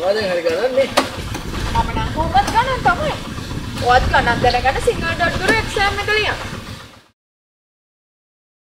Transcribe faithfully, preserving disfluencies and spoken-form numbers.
මොනවද හරි ගණන්නේ? මම නම් කොහොමද ගණන් තමයි. ඔයත් ගණන් දැනගන්න සිංහල ඩොට් ගුරු එක්සෑම් එක ලියන්න.